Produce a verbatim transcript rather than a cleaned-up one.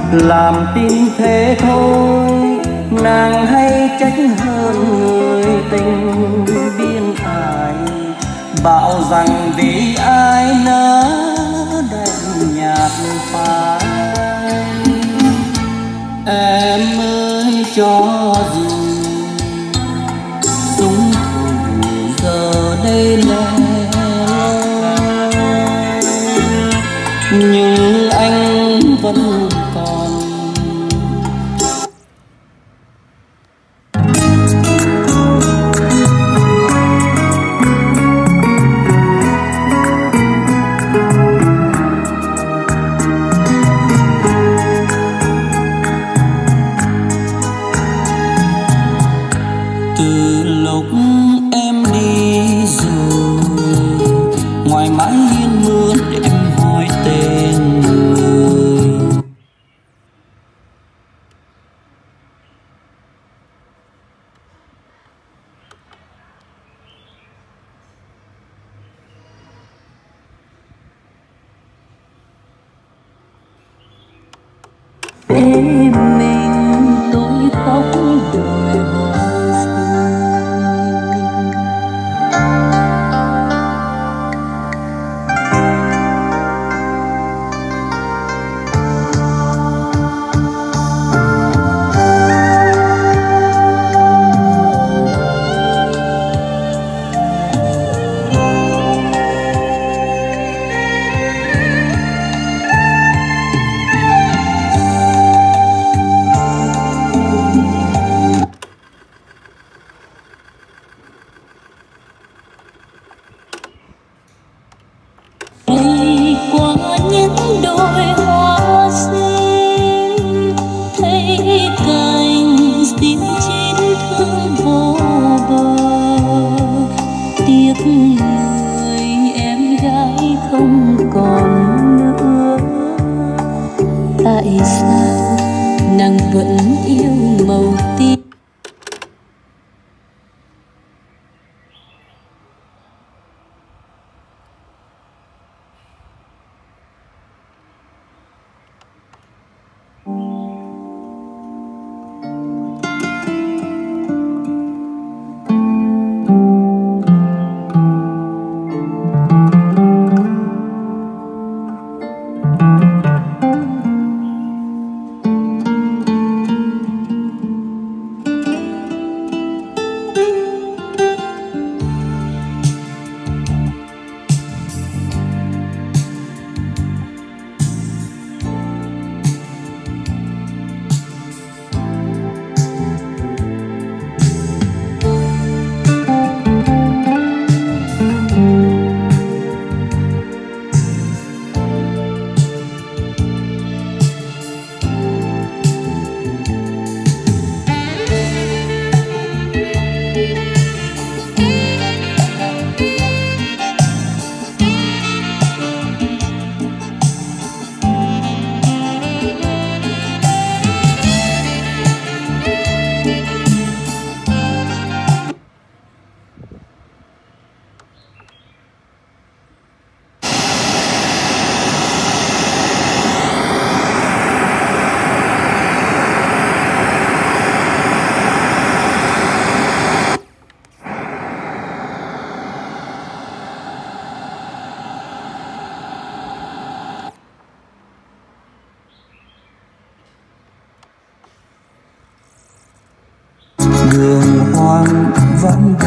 làm tin thế thôi, nàng hay trách hơn người tình biên ải, bảo rằng vì ai nỡ đành nhạt phai. Em ơi cho dù súng thủ giờ đây lẻ loi, nhưng anh vẫn còn. Từ lúc em đi rồi, ngoài mái hiên mướt em hỏi tên người. Bên mình tôi khóc đời hoa rơi, đi qua những đồi hoa xinh, thấy cành diêm chín thương vô bờ. Tiếc người em gái không còn nữa, tại sao nàng vẫn yêu màu tím. Đường hoang vắng